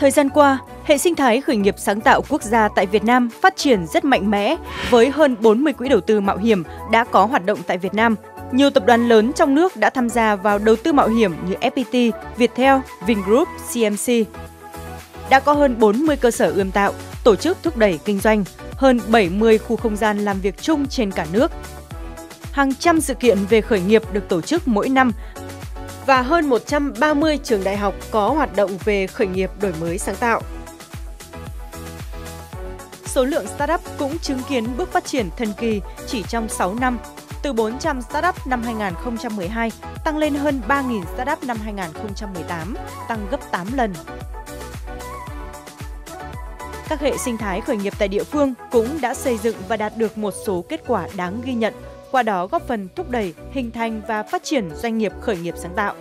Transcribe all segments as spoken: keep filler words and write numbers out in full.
Thời gian qua, hệ sinh thái khởi nghiệp sáng tạo quốc gia tại Việt Nam phát triển rất mạnh mẽ với hơn bốn mươi quỹ đầu tư mạo hiểm đã có hoạt động tại Việt Nam. Nhiều tập đoàn lớn trong nước đã tham gia vào đầu tư mạo hiểm như ép pê tê, Viettel, Vingroup, xê em xê. Đã có hơn bốn mươi cơ sở ươm tạo, tổ chức thúc đẩy kinh doanh, hơn bảy mươi khu không gian làm việc chung trên cả nước. Hàng trăm sự kiện về khởi nghiệp được tổ chức mỗi năm và hơn một trăm ba mươi trường đại học có hoạt động về khởi nghiệp đổi mới sáng tạo. Số lượng startup cũng chứng kiến bước phát triển thần kỳ chỉ trong sáu năm, từ bốn trăm startup năm hai nghìn không trăm mười hai tăng lên hơn ba nghìn startup năm hai nghìn không trăm mười tám, tăng gấp tám lần. Các hệ sinh thái khởi nghiệp tại địa phương cũng đã xây dựng và đạt được một số kết quả đáng ghi nhận, qua đó góp phần thúc đẩy, hình thành và phát triển doanh nghiệp khởi nghiệp sáng tạo.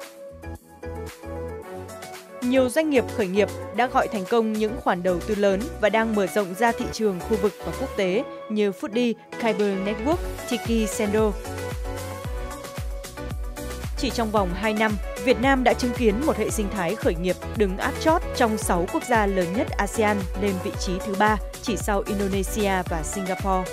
Nhiều doanh nghiệp khởi nghiệp đã gọi thành công những khoản đầu tư lớn và đang mở rộng ra thị trường khu vực và quốc tế như Foodie, Kyber Network, Tiki Sendo. Chỉ trong vòng hai năm, Việt Nam đã chứng kiến một hệ sinh thái khởi nghiệp đứng áp chót trong sáu quốc gia lớn nhất a sê an lên vị trí thứ ba, chỉ sau Indonesia và Singapore.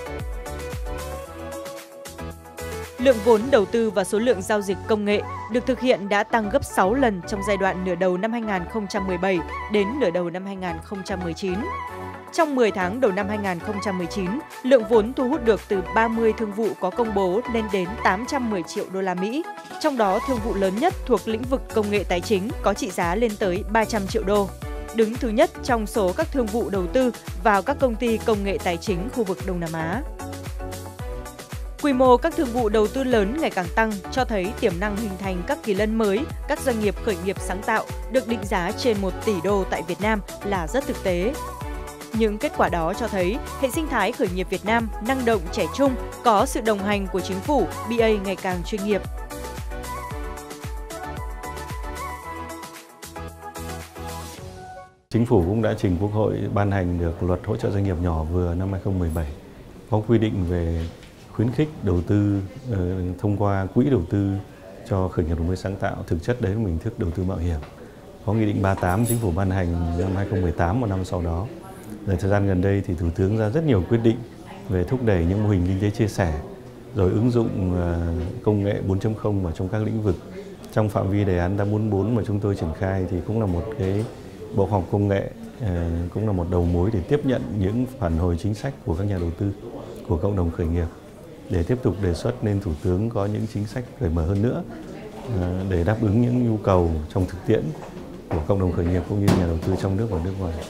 Lượng vốn đầu tư và số lượng giao dịch công nghệ được thực hiện đã tăng gấp sáu lần trong giai đoạn nửa đầu năm hai nghìn không trăm mười bảy đến nửa đầu năm hai nghìn không trăm mười chín. Trong mười tháng đầu năm hai nghìn không trăm mười chín, lượng vốn thu hút được từ ba mươi thương vụ có công bố lên đến tám trăm mười triệu đô la Mỹ. Trong đó, thương vụ lớn nhất thuộc lĩnh vực công nghệ tài chính có trị giá lên tới ba trăm triệu đô. Đứng thứ nhất trong số các thương vụ đầu tư vào các công ty công nghệ tài chính khu vực Đông Nam Á. Quy mô các thương vụ đầu tư lớn ngày càng tăng cho thấy tiềm năng hình thành các kỳ lân mới, các doanh nghiệp khởi nghiệp sáng tạo được định giá trên một tỷ đô tại Việt Nam là rất thực tế. Những kết quả đó cho thấy hệ sinh thái khởi nghiệp Việt Nam năng động trẻ trung, có sự đồng hành của chính phủ, bê a ngày càng chuyên nghiệp. Chính phủ cũng đã trình Quốc hội ban hành được luật hỗ trợ doanh nghiệp nhỏ vừa năm hai nghìn không trăm mười bảy, có quy định về khuyến khích đầu tư uh, thông qua quỹ đầu tư cho khởi nghiệp đổi mới sáng tạo, thực chất đấy là hình thức đầu tư mạo hiểm. Có nghị định ba mươi tám chính phủ ban hành năm hai nghìn không trăm mười tám, một năm sau đó. Rồi thời gian gần đây thì Thủ tướng ra rất nhiều quyết định về thúc đẩy những mô hình kinh tế chia sẻ, rồi ứng dụng uh, công nghệ bốn chấm không vào trong các lĩnh vực. Trong phạm vi đề án tám bốn bốn mà chúng tôi triển khai thì cũng là một cái Bộ Khoa học Công nghệ, uh, cũng là một đầu mối để tiếp nhận những phản hồi chính sách của các nhà đầu tư, của cộng đồng khởi nghiệp, để tiếp tục đề xuất nên Thủ tướng có những chính sách cởi mở hơn nữa để đáp ứng những nhu cầu trong thực tiễn của cộng đồng khởi nghiệp cũng như nhà đầu tư trong nước và nước ngoài.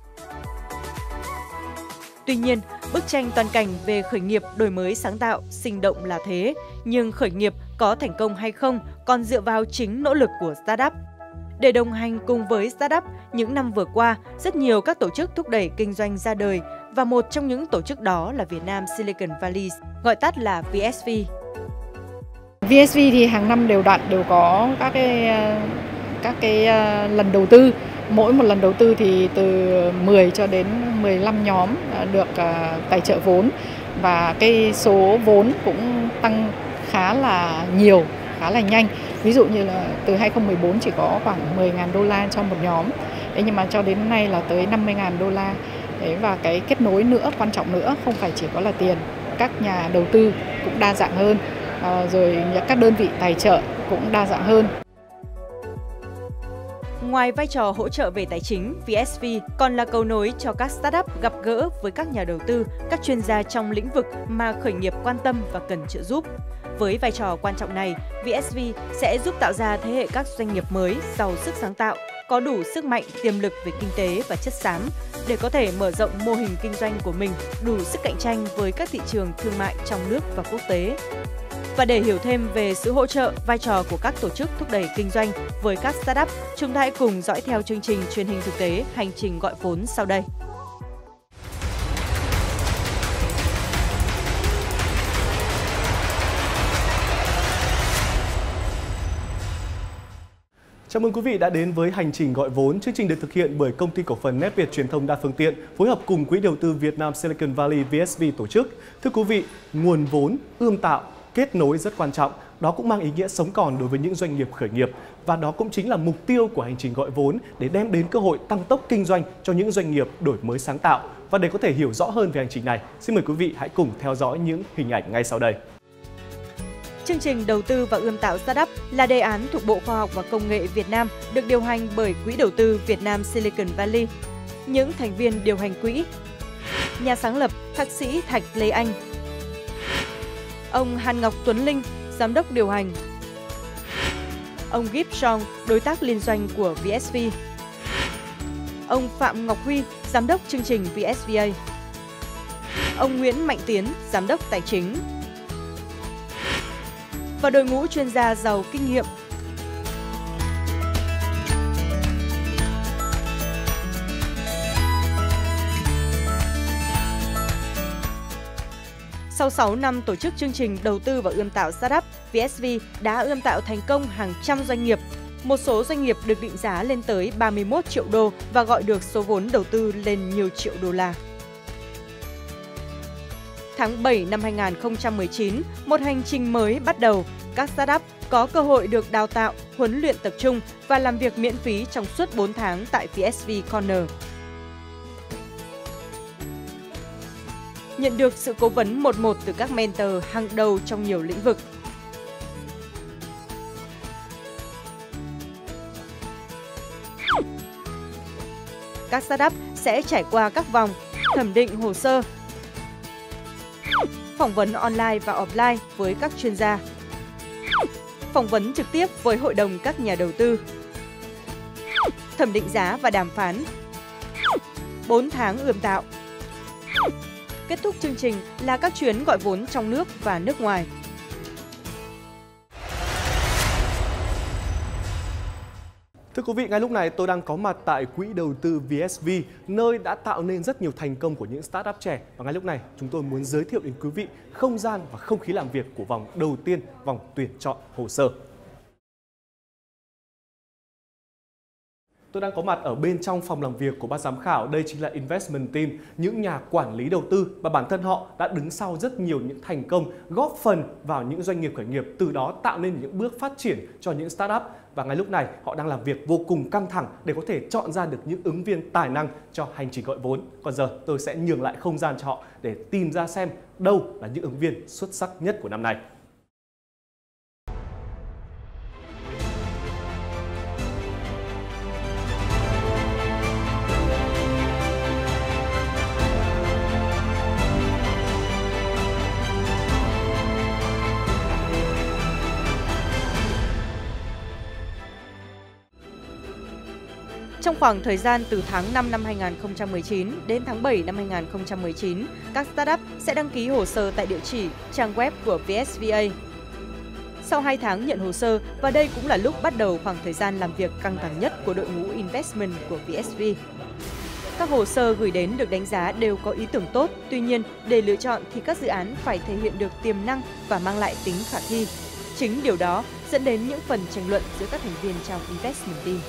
Tuy nhiên, bức tranh toàn cảnh về khởi nghiệp đổi mới sáng tạo sinh động là thế, nhưng khởi nghiệp có thành công hay không còn dựa vào chính nỗ lực của startup. Để đồng hành cùng với startup, những năm vừa qua, rất nhiều các tổ chức thúc đẩy kinh doanh ra đời và một trong những tổ chức đó là Việt Nam Silicon Valley, gọi tắt là vê ét vê. vê ét vê thì hàng năm đều đặn đều có các cái các cái lần đầu tư. Mỗi một lần đầu tư thì từ mười cho đến mười lăm nhóm được tài trợ vốn và cái số vốn cũng tăng khá là nhiều, khá là nhanh. Ví dụ như là từ hai nghìn không trăm mười bốn chỉ có khoảng mười nghìn đô la cho một nhóm. Thế nhưng mà cho đến nay là tới năm mươi nghìn đô la. Đấy, và cái kết nối nữa, quan trọng nữa, không phải chỉ có là tiền. Các nhà đầu tư cũng đa dạng hơn, à, rồi các đơn vị tài trợ cũng đa dạng hơn. Ngoài vai trò hỗ trợ về tài chính, vê ét vê còn là cầu nối cho các startup gặp gỡ với các nhà đầu tư, các chuyên gia trong lĩnh vực mà khởi nghiệp quan tâm và cần trợ giúp. Với vai trò quan trọng này, vê ét vê sẽ giúp tạo ra thế hệ các doanh nghiệp mới, giàu sức sáng tạo, có đủ sức mạnh, tiềm lực về kinh tế và chất xám để có thể mở rộng mô hình kinh doanh của mình đủ sức cạnh tranh với các thị trường thương mại trong nước và quốc tế. Và để hiểu thêm về sự hỗ trợ, vai trò của các tổ chức thúc đẩy kinh doanh với các startup, chúng ta hãy cùng dõi theo chương trình truyền hình thực tế Hành trình gọi vốn sau đây. Chào mừng quý vị đã đến với Hành trình gọi vốn. Chương trình được thực hiện bởi Công ty Cổ phần Net Việt Truyền thông đa phương tiện phối hợp cùng Quỹ đầu tư Việt Nam Silicon Valley vê ét vê tổ chức. Thưa quý vị, nguồn vốn, ươm tạo, kết nối rất quan trọng đó cũng mang ý nghĩa sống còn đối với những doanh nghiệp khởi nghiệp. Và đó cũng chính là mục tiêu của hành trình gọi vốn để đem đến cơ hội tăng tốc kinh doanh cho những doanh nghiệp đổi mới sáng tạo. Và để có thể hiểu rõ hơn về hành trình này, xin mời quý vị hãy cùng theo dõi những hình ảnh ngay sau đây. Chương trình đầu tư và ươm tạo startup là đề án thuộc Bộ Khoa học và Công nghệ Việt Nam được điều hành bởi Quỹ đầu tư Việt Nam Silicon Valley. Những thành viên điều hành quỹ: nhà sáng lập Thạc sĩ Thạch Lê Anh, ông Hàn Ngọc Tuấn Linh, giám đốc điều hành, ông Gip Song, đối tác liên doanh của vê ét vê, ông Phạm Ngọc Huy, giám đốc chương trình vê ét vê a, ông Nguyễn Mạnh Tiến, giám đốc tài chính, và đội ngũ chuyên gia giàu kinh nghiệm. Sau sáu năm tổ chức chương trình đầu tư và ươm tạo startup, vê ét vê đã ươm tạo thành công hàng trăm doanh nghiệp. Một số doanh nghiệp được định giá lên tới ba mươi mốt triệu đô và gọi được số vốn đầu tư lên nhiều triệu đô la. Tháng bảy năm hai nghìn không trăm mười chín, một hành trình mới bắt đầu. Các startup có cơ hội được đào tạo, huấn luyện tập trung và làm việc miễn phí trong suốt bốn tháng tại vê ét vê Corner. Nhận được sự cố vấn một một từ các mentor hàng đầu trong nhiều lĩnh vực. Các startup sẽ trải qua các vòng thẩm định hồ sơ, phỏng vấn online và offline với các chuyên gia, phỏng vấn trực tiếp với hội đồng các nhà đầu tư, thẩm định giá và đàm phán, bốn tháng ươm tạo. Kết thúc chương trình là các chuyến gọi vốn trong nước và nước ngoài. Thưa quý vị, ngay lúc này tôi đang có mặt tại Quỹ đầu tư vê ét vê, nơi đã tạo nên rất nhiều thành công của những startup trẻ. Và ngay lúc này, chúng tôi muốn giới thiệu đến quý vị không gian và không khí làm việc của vòng đầu tiên, vòng tuyển chọn hồ sơ. Tôi đang có mặt ở bên trong phòng làm việc của ban giám khảo. Đây chính là Investment Team, những nhà quản lý đầu tư, và bản thân họ đã đứng sau rất nhiều những thành công, góp phần vào những doanh nghiệp khởi nghiệp, từ đó tạo nên những bước phát triển cho những startup. Và ngay lúc này họ đang làm việc vô cùng căng thẳng để có thể chọn ra được những ứng viên tài năng cho hành trình gọi vốn. Còn giờ tôi sẽ nhường lại không gian cho họ để tìm ra xem đâu là những ứng viên xuất sắc nhất của năm nay. Trong khoảng thời gian từ tháng năm năm hai nghìn không trăm mười chín đến tháng bảy năm hai nghìn không trăm mười chín, các startup sẽ đăng ký hồ sơ tại địa chỉ trang web của vê ét vê a. Sau hai tháng nhận hồ sơ, và đây cũng là lúc bắt đầu khoảng thời gian làm việc căng thẳng nhất của đội ngũ investment của vê ét vê. Các hồ sơ gửi đến được đánh giá đều có ý tưởng tốt, tuy nhiên để lựa chọn thì các dự án phải thể hiện được tiềm năng và mang lại tính khả thi. Chính điều đó dẫn đến những phần tranh luận giữa các thành viên trong investment team.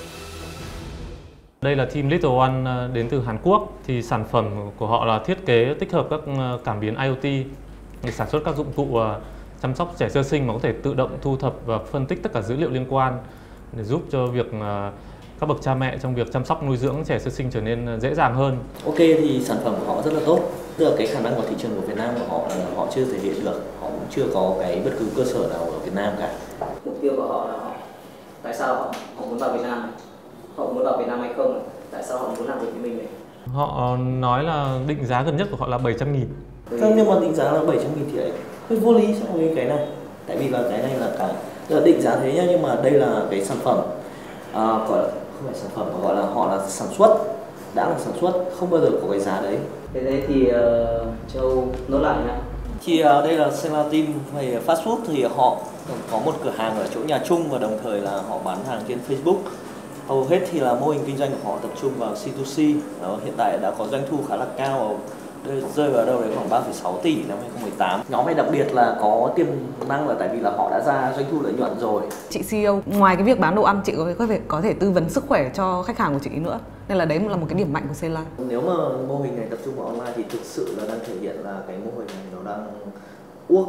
Đây là team Little One đến từ Hàn Quốc. Thì sản phẩm của họ là thiết kế tích hợp các cảm biến i o tê để sản xuất các dụng cụ chăm sóc trẻ sơ sinh mà có thể tự động thu thập và phân tích tất cả dữ liệu liên quan để giúp cho việc các bậc cha mẹ trong việc chăm sóc nuôi dưỡng trẻ sơ sinh trở nên dễ dàng hơn. Ok, thì sản phẩm của họ rất là tốt. Tức là cái khả năng của thị trường của Việt Nam của họ là họ chưa thể hiện được, họ cũng chưa có cái bất cứ cơ sở nào ở Việt Nam cả. Mục tiêu của họ là họ tại sao họ, họ muốn vào Việt Nam? Họ muốn vào Việt Nam hay không? Tại sao họ muốn làm việc với mình này? Họ nói là định giá gần nhất của họ là bảy trăm nghìn. Không, nhưng mà định giá là bảy trăm nghìn thì lại hơi vô lý so với cái này. Tại vì là cái này là cái là định giá thế nhá, nhưng mà đây là cái sản phẩm à, gọi là không phải sản phẩm mà gọi là họ là sản xuất, đã là sản xuất, không bao giờ có cái giá đấy. Thế đấy thì uh, Châu nốt lại nhá. Thì uh, đây là Sela Team về fast food, thì họ có một cửa hàng ở chỗ nhà Trung và đồng thời là họ bán hàng trên Facebook. Hầu hết thì là mô hình kinh doanh của họ tập trung vào xê hai xê. Đó, hiện tại đã có doanh thu khá là cao, rơi vào đâu đấy khoảng ba phẩy sáu tỷ năm hai nghìn không trăm mười tám. Nhóm này đặc biệt là có tiềm năng là tại vì là họ đã ra doanh thu lợi nhuận rồi. Chị xê e ô ngoài cái việc bán đồ ăn, chị có thể có thể tư vấn sức khỏe cho khách hàng của chị nữa. Nên là đấy là một cái điểm mạnh của Sela. Nếu mà mô hình này tập trung vào online thì thực sự là đang thể hiện là cái mô hình này nó đang uốc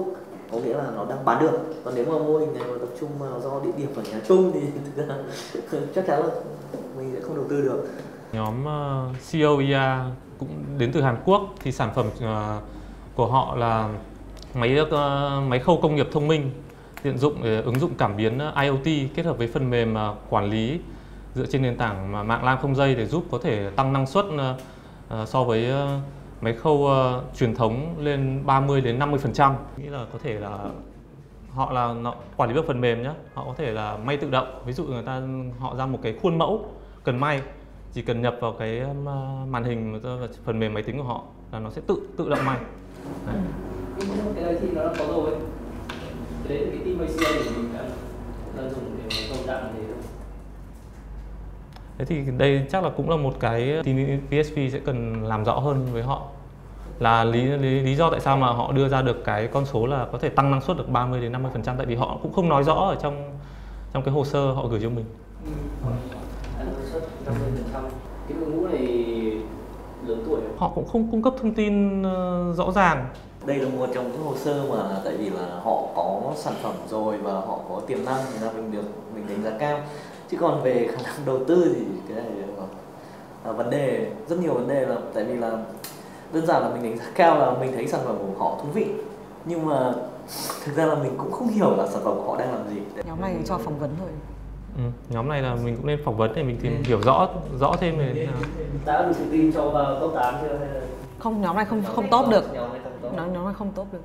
có nghĩa là nó đang bán được. Còn nếu mà mô hình này mà tập trung vào do địa điểm ở nhà chung thì thực ra chắc chắn là mình sẽ không đầu tư được. Nhóm uh, xê o e a cũng đến từ Hàn Quốc, thì sản phẩm uh, của họ là máy uh, máy khâu công nghiệp thông minh, tiện dụng để ứng dụng cảm biến I O T kết hợp với phần mềm uh, quản lý dựa trên nền tảng mạng LAN không dây để giúp có thể tăng năng suất uh, uh, so với uh, máy khâu uh, truyền thống lên ba mươi đến năm mươi phần trăm. Nghĩ là có thể là họ là nó, quản lý bằng phần mềm nhé, họ có thể là may tự động. Ví dụ người ta họ ra một cái khuôn mẫu cần may, chỉ cần nhập vào cái màn hình phần mềm máy tính của họ là nó sẽ tự tự động may. Đấy. Cái đấy thì nó đã có rồi. Cái đấy cái team i xê i của mình đã, đã dùng để công dạng thế. Thế thì đây chắc là cũng là một cái team vê ét vê sẽ cần làm rõ hơn với họ, là lý, lý lý do tại sao mà họ đưa ra được cái con số là có thể tăng năng suất được ba mươi đến năm mươi phần trăm, tại vì họ cũng không nói rõ ở trong trong cái hồ sơ họ gửi cho mình. Ừ. Năng suất năm mươi phần trăm. Cái đội ngũ này lớn tuổi không? Họ cũng không cung cấp thông tin uh, rõ ràng. Đây là một trong những hồ sơ mà tại vì là họ có sản phẩm rồi và họ có tiềm năng thì là mình được mình đánh giá cao. Chứ còn về khả năng đầu tư thì cái này là vấn đề, rất nhiều vấn đề, là tại vì là đơn giản là mình đánh giá cao là mình thấy sản phẩm của họ thú vị, nhưng mà thực ra là mình cũng không hiểu là sản phẩm của họ đang làm gì. Nhóm này cho phỏng vấn thôi. Ừ, nhóm này là mình cũng nên phỏng vấn để mình tìm ừ. hiểu rõ rõ thêm về thế nào. Đã đủ tự tin cho vào top tám chưa hay là... Không, nhóm này không nhóm không này top không, được. Nhóm này không top. Nhóm, nhóm này không top được.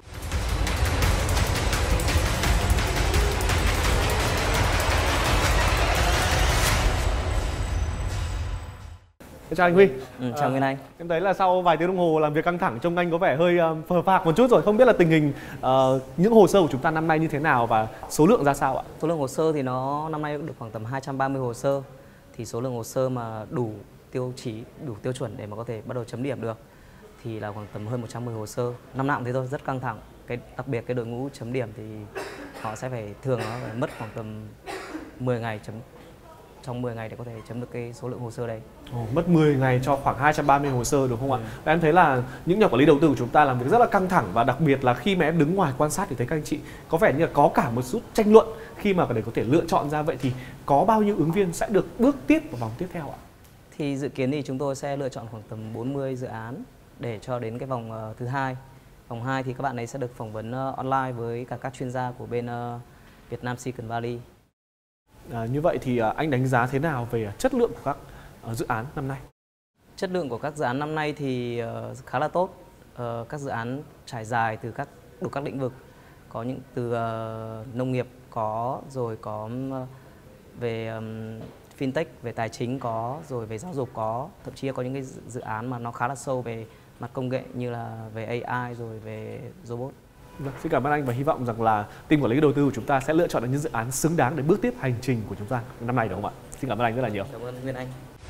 Chào anh Huy. Ừ, chào Nguyên Anh. À, em thấy là sau vài tiếng đồng hồ làm việc căng thẳng trông anh có vẻ hơi uh, phờ phạc một chút rồi. Không biết là tình hình uh, những hồ sơ của chúng ta năm nay như thế nào và số lượng ra sao ạ? Số lượng hồ sơ thì nó năm nay được khoảng tầm hai trăm ba mươi hồ sơ. Thì số lượng hồ sơ mà đủ tiêu chí, đủ tiêu chuẩn để mà có thể bắt đầu chấm điểm được thì là khoảng tầm hơn một trăm mười hồ sơ. Năm nào cũng thế thôi, rất căng thẳng. Cái đặc biệt cái đội ngũ chấm điểm thì họ sẽ phải thường nó phải mất khoảng tầm mười ngày chấm trong mười ngày để có thể chấm được cái số lượng hồ sơ đấy. Ồ, mất mười ngày cho khoảng hai trăm ba mươi hồ sơ đúng không ừ. ạ? Và em thấy là những nhà quản lý đầu tư của chúng ta làm việc rất là căng thẳng, và đặc biệt là khi mà em đứng ngoài quan sát thì thấy các anh chị có vẻ như là có cả một chút tranh luận khi mà để có thể lựa chọn ra. Vậy thì có bao nhiêu ứng viên sẽ được bước tiếp vào vòng tiếp theo ạ? Thì dự kiến thì chúng tôi sẽ lựa chọn khoảng tầm bốn mươi dự án để cho đến cái vòng uh, thứ hai. Vòng hai thì các bạn ấy sẽ được phỏng vấn uh, online với cả các chuyên gia của bên uh, Việt Nam Silicon Valley. À, như vậy thì anh đánh giá thế nào về chất lượng của các uh, dự án năm nay? Chất lượng của các dự án năm nay thì uh, khá là tốt. Uh, các dự án trải dài từ các đủ các lĩnh vực, có những từ uh, nông nghiệp có, rồi có uh, về um, fintech, về tài chính có, rồi về giáo dục có, thậm chí có những cái dự án mà nó khá là sâu về mặt công nghệ như là về a i rồi về robot. Vâng, xin cảm ơn anh và hy vọng rằng là team quản lý đầu tư của chúng ta sẽ lựa chọn được những dự án xứng đáng để bước tiếp hành trình của chúng ta năm nay, đúng không ạ? Xin cảm ơn anh rất là nhiều. Cảm ơn Nguyên Anh.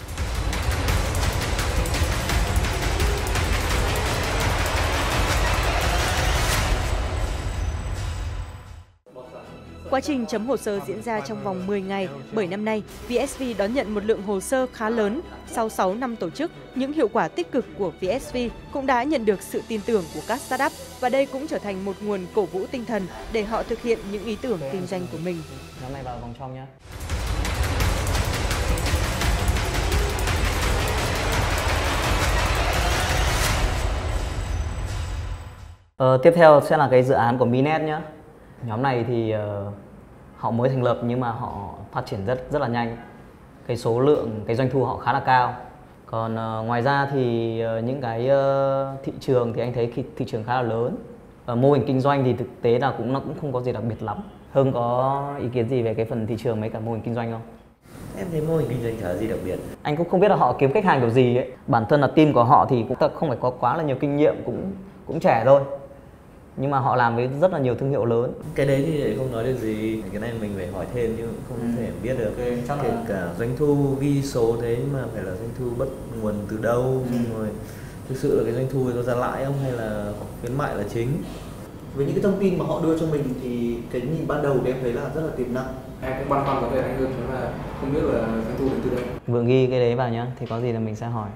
Quá trình chấm hồ sơ diễn ra trong vòng mười ngày, bởi năm nay vê ét vê đón nhận một lượng hồ sơ khá lớn. Sau sáu năm tổ chức, những hiệu quả tích cực của vê ét vê cũng đã nhận được sự tin tưởng của các startup, và đây cũng trở thành một nguồn cổ vũ tinh thần để họ thực hiện những ý tưởng kinh doanh của mình. Nhóm này vào vòng trong nhé. Ờ, tiếp theo sẽ là cái dự án của Minet nhé. Nhóm này thì uh, họ mới thành lập nhưng mà họ phát triển rất rất là nhanh. Cái số lượng, cái doanh thu họ khá là cao. Còn uh, ngoài ra thì uh, những cái uh, thị trường thì anh thấy thị, thị trường khá là lớn. Uh, mô hình kinh doanh thì thực tế là cũng nó cũng không có gì đặc biệt lắm. Hưng có ý kiến gì về cái phần thị trường mấy cả mô hình kinh doanh không? Em thấy mô hình kinh doanh chả gì đặc biệt. Anh cũng không biết là họ kiếm khách hàng kiểu gì ấy. Bản thân là team của họ thì cũng không phải có quá là nhiều kinh nghiệm, cũng cũng trẻ thôi. Nhưng mà họ làm với rất là nhiều thương hiệu lớn. Cái đấy thì không nói được gì, cái này mình phải hỏi thêm chứ không ừ. thể biết được. Okay, chắc là cả doanh thu ghi số thế mà phải là doanh thu bắt nguồn từ đâu, ừ. rồi thực sự là cái doanh thu có ra lãi không hay là khuyến mại là chính. Với những cái thông tin mà họ đưa cho mình thì cái nhìn ban đầu thì em thấy là rất là tiềm năng. Em cũng băn khoăn có thể anh hơn là không biết là doanh thu đến từ đâu. Vừa ghi cái đấy vào nhá, thì có gì là mình sẽ hỏi.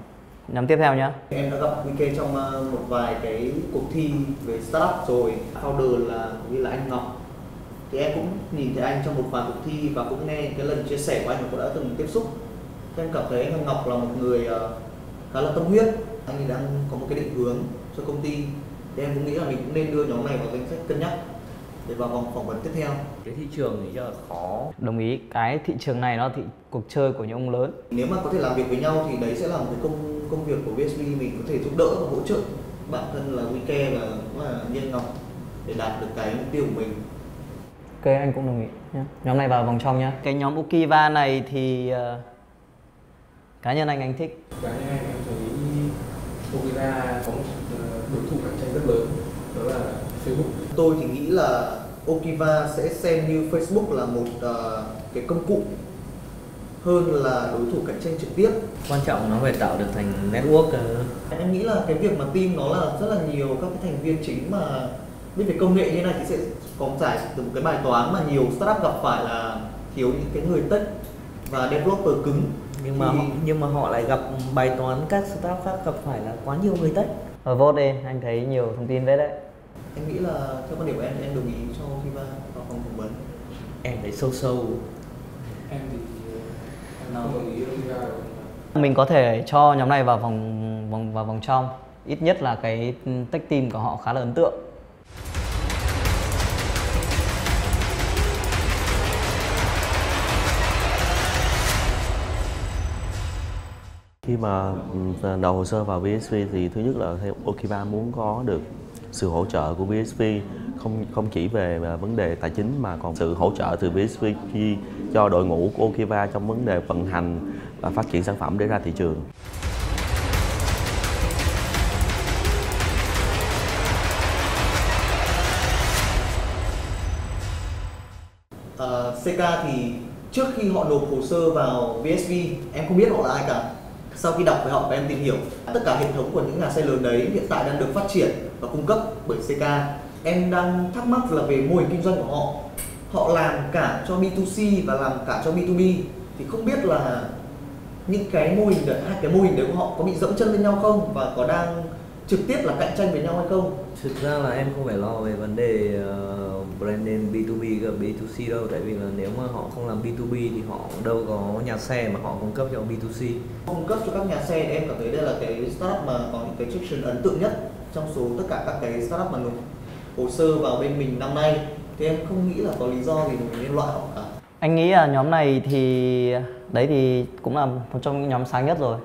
Nhóm tiếp theo nhé. Em đã gặp vê ca trong một vài cái cuộc thi về startup rồi. Founder là như là anh Ngọc. Thì em cũng nhìn thấy anh trong một vài cuộc thi và cũng nghe cái lần chia sẻ của anh mà cũng đã từng tiếp xúc. Thì em cảm thấy anh Ngọc là một người khá là tâm huyết. Anh ấy đang có một cái định hướng cho công ty. Thì em cũng nghĩ là mình cũng nên đưa nhóm này vào danh sách cân nhắc để vào vòng phỏng vấn tiếp theo. Cái thị trường thì rất là khó. Đồng ý, cái thị trường này nó thị cuộc chơi của những ông lớn. Nếu mà có thể làm việc với nhau thì đấy sẽ là một cái công công việc của vê ét vê, mình có thể giúp đỡ và hỗ trợ bản thân là vê ca và cũng là Nhân Ngọc để đạt được cái mục tiêu của mình. Ok, anh cũng đồng ý nhé. Nhóm này vào vòng trong nhé. Cái nhóm Okiva này thì uh, cá nhân anh anh thích. Cá nhân anh em thấy Okiva có một đối thủ cạnh tranh rất lớn, đó là Facebook. Tôi thì nghĩ là Okiva sẽ xem như Facebook là một uh, cái công cụ hơn là đối thủ cạnh tranh trực tiếp. Quan trọng nó phải tạo được thành network. Em nghĩ là cái việc mà team nó là rất là nhiều các cái thành viên chính mà biết về công nghệ như này thì sẽ có giải từ một cái bài toán mà nhiều startup gặp phải là thiếu những cái người tech và developer cứng. Nhưng mà thì... họ, nhưng mà họ lại gặp bài toán các startup khác gặp phải là quá nhiều người tech. Ở vote đi, anh thấy nhiều thông tin đấy đấy. Em nghĩ là theo quan điểm của em em đồng ý cho Okiva vào phòng phỏng vấn. Em thấy sâu sâu. Em thì em không đồng ý Okiva. Mình có thể cho nhóm này vào vòng vòng vào vòng trong. Ít nhất là cái tech team của họ khá là ấn tượng. Khi mà đầu hồ sơ vào vê ét vê thì thứ nhất là theo Okiva muốn có được sự hỗ trợ của vê ét vê, không không chỉ về vấn đề tài chính mà còn sự hỗ trợ từ vê ét vê cho đội ngũ của Okiva trong vấn đề vận hành và phát triển sản phẩm để ra thị trường. Uh, xê ca thì trước khi họ nộp hồ sơ vào vê ét vê, em không biết họ là ai cả. Sau khi đọc với họ và em tìm hiểu, tất cả hệ thống của những nhà xe lớn đấy hiện tại đang được phát triển và cung cấp bởi xê ca. Em đang thắc mắc là về mô hình kinh doanh của họ. Họ làm cả cho bê hai xê và làm cả cho bê hai bê. Thì không biết là những cái mô hình đấy, hai cái mô hình đấy của họ có bị dẫm chân lên nhau không và có đang trực tiếp là cạnh tranh với nhau hay không? Thực ra là em không phải lo về vấn đề uh, brand name bê hai bê và bê hai xê đâu, tại vì là nếu mà họ không làm bê hai bê thì họ đâu có nhà xe mà họ cung cấp cho bê hai xê. Cung cấp cho các nhà xe thì em cảm thấy đây là cái startup mà có những cái traction ấn tượng nhất trong số tất cả các cái startup mà nộp hồ sơ vào bên mình năm nay. Thì em không nghĩ là có lý do gì để mình nên loại họ cả. Anh nghĩ là nhóm này thì đấy thì cũng là một trong những nhóm sáng nhất rồi.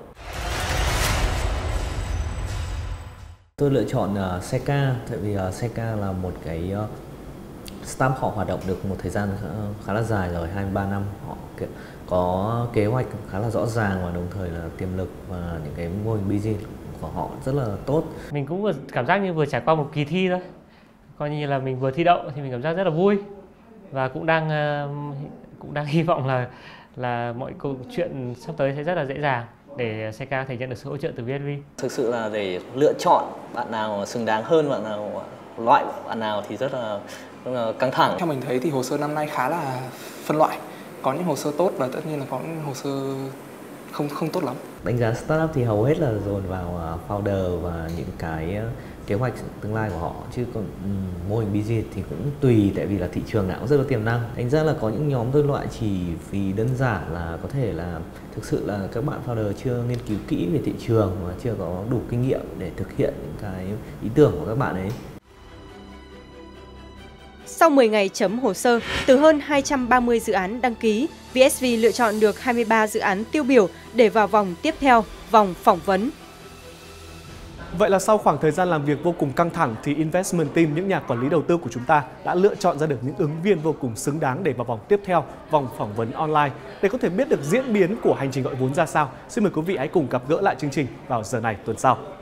Tôi lựa chọn uh, xê ca, tại vì uh, xê ca là một cái uh, startup họ hoạt động được một thời gian khá, khá là dài rồi, hai mươi ba năm. Họ có kế hoạch khá là rõ ràng và đồng thời là tiềm lực và những cái mô hình business của họ rất là tốt. Mình cũng vừa cảm giác như vừa trải qua một kỳ thi thôi. Coi như là mình vừa thi đậu thì mình cảm giác rất là vui. Và cũng đang uh, cũng đang hy vọng là là mọi câu chuyện sắp tới sẽ rất là dễ dàng để xê ca thể nhận được sự hỗ trợ từ vê ét vê. Thực sự là để lựa chọn bạn nào xứng đáng hơn, bạn nào loại bạn nào thì rất là, rất là căng thẳng. Theo mình thấy thì hồ sơ năm nay khá là phân loại. Có những hồ sơ tốt và tất nhiên là có những hồ sơ không không tốt lắm. Đánh giá startup thì hầu hết là dồn vào founder và những cái kế hoạch tương lai của họ, chứ còn um, mô hình business thì cũng tùy, tại vì là thị trường nào cũng rất có tiềm năng. Thành ra là có những nhóm tôi loại chỉ vì đơn giản là có thể là thực sự là các bạn founder chưa nghiên cứu kỹ về thị trường và chưa có đủ kinh nghiệm để thực hiện những cái ý tưởng của các bạn ấy. Sau mười ngày chấm hồ sơ, từ hơn hai trăm ba mươi dự án đăng ký, vê ét vê lựa chọn được hai mươi ba dự án tiêu biểu để vào vòng tiếp theo, vòng phỏng vấn. Vậy là sau khoảng thời gian làm việc vô cùng căng thẳng thì Investment Team, những nhà quản lý đầu tư của chúng ta đã lựa chọn ra được những ứng viên vô cùng xứng đáng để vào vòng tiếp theo, vòng phỏng vấn online. Để có thể biết được diễn biến của hành trình gọi vốn ra sao, xin mời quý vị hãy cùng gặp gỡ lại chương trình vào giờ này tuần sau.